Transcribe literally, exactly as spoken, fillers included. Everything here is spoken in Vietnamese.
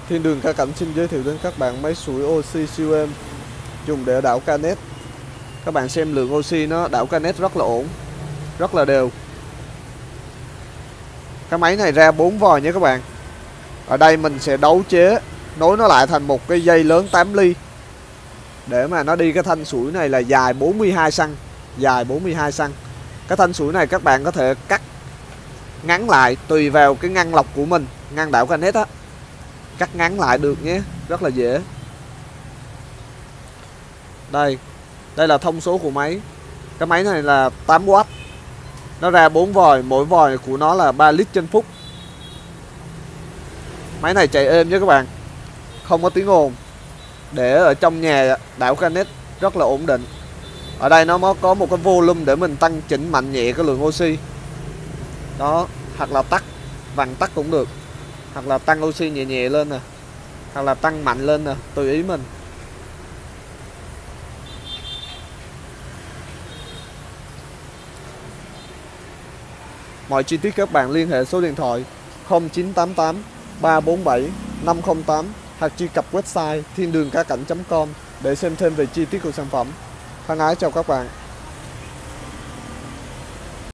Thiên Đường Ca Cảnh xin giới thiệu đến các bạn máy sưởi oxy siêu êm dùng để đảo canet. Các bạn xem lượng oxy nó đảo canet rất là ổn, rất là đều. Cái máy này ra bốn vòi nhé các bạn. Ở đây mình sẽ đấu chế, nối nó lại thành một cái dây lớn tám ly để mà nó đi cái thanh sủi này là dài bốn mươi hai xăng-ti-mét, dài bốn mươi hai xăng-ti-mét. Cái thanh sủi này các bạn có thể cắt ngắn lại tùy vào cái ngăn lọc của mình, ngăn đảo canet á, cắt ngắn lại được nhé, rất là dễ. Đây, đây là thông số của máy. Cái máy này là tám oát. Nó ra bốn vòi, mỗi vòi của nó là ba lít trên phút. Máy này chạy êm nhé các bạn, không có tiếng ồn. Để ở trong nhà đảo canet rất là ổn định. Ở đây nó có một cái volume để mình tăng chỉnh mạnh nhẹ cái lượng oxy. Đó, hoặc là tắt, vặn tắt cũng được. Hoặc là tăng oxy nhẹ nhẹ lên nè, hoặc là tăng mạnh lên nè, tùy ý mình. Mọi chi tiết các bạn liên hệ số điện thoại không chín tám tám ba bốn bảy năm không tám hoặc truy cập website thiên đường ca cảnh chấm com để xem thêm về chi tiết của sản phẩm. Thân ái chào các bạn.